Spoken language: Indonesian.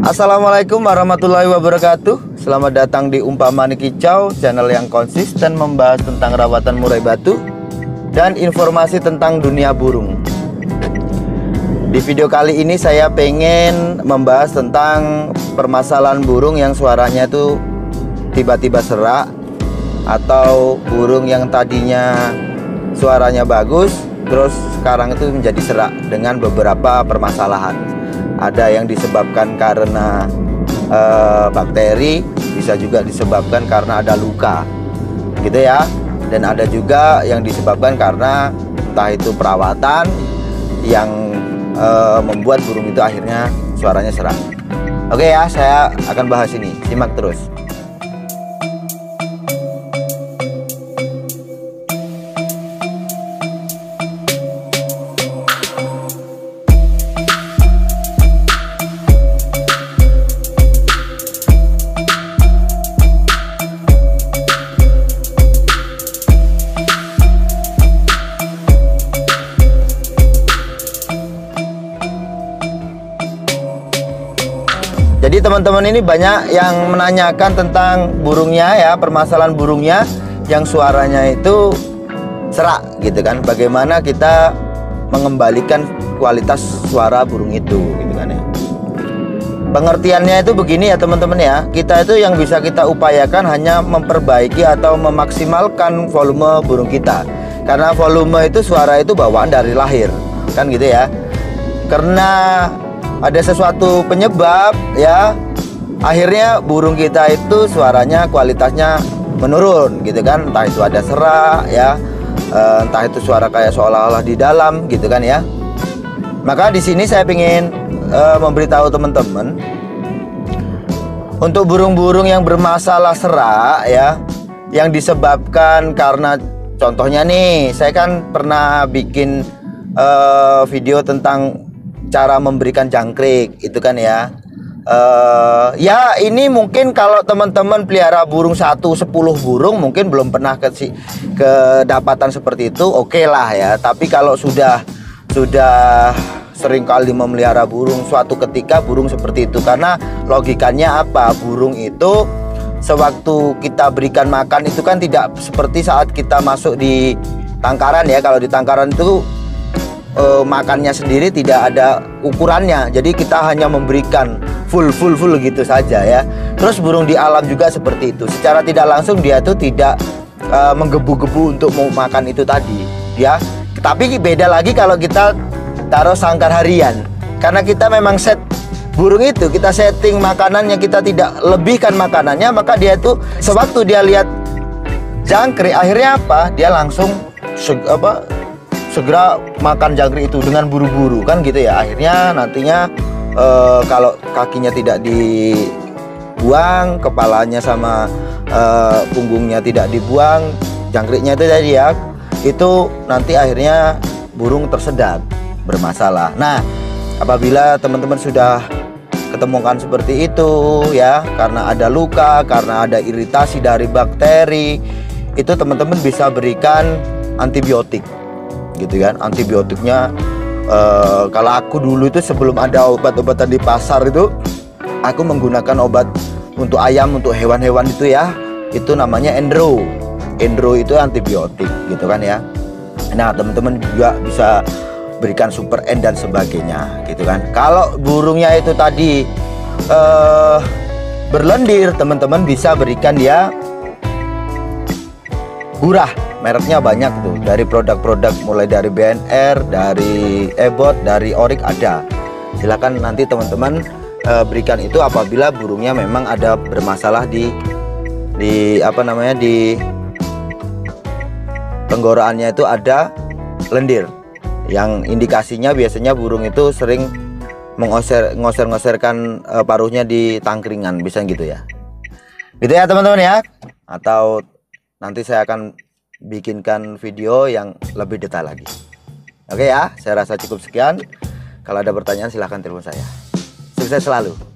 Assalamualaikum warahmatullahi wabarakatuh. Selamat datang di Umpama Kicau, channel yang konsisten membahas tentang rawatan murai batu dan informasi tentang dunia burung. Di video kali ini saya pengen membahas tentang permasalahan burung yang suaranya itu tiba-tiba serak, atau burung yang tadinya suaranya bagus terus sekarang itu menjadi serak dengan beberapa permasalahan. Ada yang disebabkan karena bakteri, bisa juga disebabkan karena ada luka gitu ya, dan ada juga yang disebabkan karena entah itu perawatan yang membuat burung itu akhirnya suaranya serak. Oke ya, saya akan bahas ini, simak terus. Jadi teman-teman ini banyak yang menanyakan tentang burungnya ya, permasalahan burungnya yang suaranya itu serak gitu kan. Bagaimana kita mengembalikan kualitas suara burung itu gitu kan ya. Pengertiannya itu begini ya teman-teman ya. Kita itu yang bisa kita upayakan hanya memperbaiki atau memaksimalkan volume burung kita. Karena volume itu suara itu bawaan dari lahir kan gitu ya. Karena ada sesuatu penyebab ya, akhirnya burung kita itu suaranya kualitasnya menurun gitu kan. Entah itu ada serak ya, entah itu suara kayak seolah-olah di dalam gitu kan ya. Maka di sini saya ingin memberitahu teman-teman, untuk burung-burung yang bermasalah serak ya, yang disebabkan karena contohnya nih, saya kan pernah bikin video tentang cara memberikan jangkrik itu kan ya. Ya ini mungkin kalau teman-teman pelihara burung 1-10 burung mungkin belum pernah kedapatan seperti itu, oke lah ya. Tapi kalau sudah sering kali memelihara burung, suatu ketika burung seperti itu, karena logikanya apa, burung itu sewaktu kita berikan makan itu kan tidak seperti saat kita masuk di tangkaran ya. Kalau di tangkaran itu makannya sendiri tidak ada ukurannya, jadi kita hanya memberikan full gitu saja ya. Terus burung di alam juga seperti itu, secara tidak langsung dia tuh tidak menggebu-gebu untuk mau makan itu tadi ya. Tapi beda lagi kalau kita taruh sangkar harian, karena kita memang set burung itu, kita setting makanannya, kita tidak lebihkan makanannya, maka dia itu sewaktu dia lihat jangkrik akhirnya apa, dia langsung segera makan jangkrik itu dengan buru-buru kan gitu ya. Akhirnya nantinya kalau kakinya tidak dibuang, kepalanya sama punggungnya tidak dibuang, jangkriknya itu tadi ya, itu nanti akhirnya burung tersedak, bermasalah. Nah, apabila teman-teman sudah ketemukan seperti itu ya, karena ada luka, karena ada iritasi dari bakteri, itu teman-teman bisa berikan antibiotik gitu kan. Antibiotiknya kalau aku dulu itu sebelum ada obat-obatan di pasar itu, aku menggunakan obat untuk ayam, untuk hewan-hewan itu ya, itu namanya Endro itu antibiotik gitu kan ya. Nah teman-teman juga bisa berikan Super N dan sebagainya gitu kan. Kalau burungnya itu tadi berlendir, teman-teman bisa berikan dia Gurah. Mereknya banyak tuh, dari produk-produk mulai dari BNR, dari Ebot, dari Oryx ada. Silakan nanti teman-teman berikan itu apabila burungnya memang ada bermasalah di apa namanya, di tenggorokannya itu ada lendir, yang indikasinya biasanya burung itu sering ngoser-ngoserkan paruhnya di tangkringan, bisa gitu ya. Gitu ya teman-teman ya. Atau nanti saya akan bikinkan video yang lebih detail lagi. Oke ya, saya rasa cukup sekian. Kalau ada pertanyaan silahkan telepon saya. Sukses selalu.